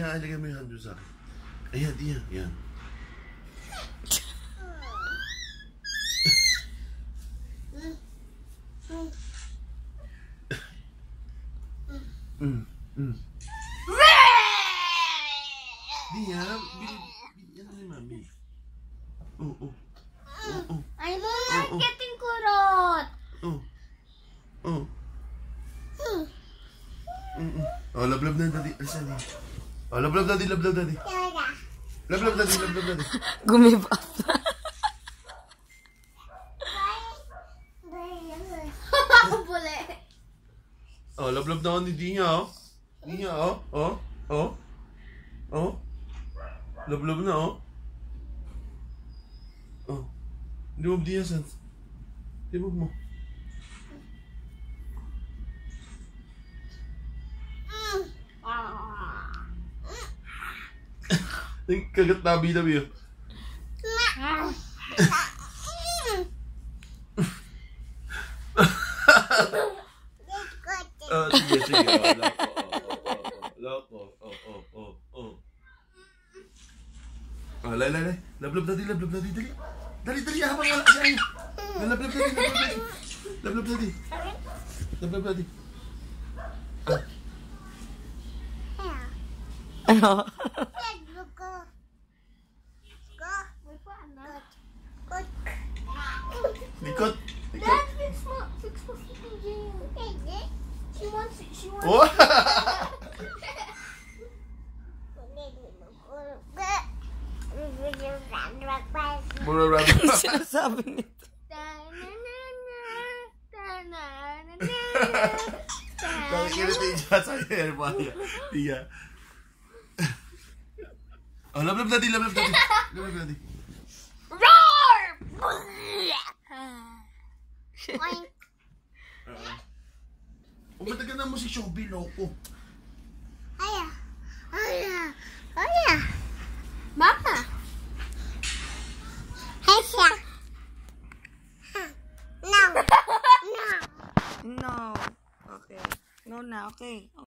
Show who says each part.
Speaker 1: ilagay mo yung hand doon sa akin. Ayan, ayan, ayan. Dia, bigyan na ni Mami.
Speaker 2: I'm not getting kurot.
Speaker 1: Oh, love na daddy. Alisan niya. Oh, love daddy, love daddy. Love daddy, love daddy.
Speaker 3: Gumive up na.
Speaker 2: Bule.
Speaker 1: Oh, love na ako ni Dia, oh. Dia, oh. Love na, oh. Oh. Hindi mo, Dia, san? Hindi mo. Kagat nabi yun. Sige. Loko. Lay. Love daddy, dali. Dali, habang wala siya. Love daddy. Love daddy.
Speaker 3: Ano?
Speaker 1: Likot.
Speaker 2: Dad, fix mo si PJ. She wants.
Speaker 1: Oh! Mura rabbit.
Speaker 3: Sinasabi nito.
Speaker 1: Nakikilit siya sa hair pa. Tiya. Oh, love daddy.
Speaker 2: Roar!
Speaker 1: Umatagal na mo si Shobi, loko.
Speaker 2: Aya. Mama. Hesha. No.
Speaker 3: No. Okay. No na, okay.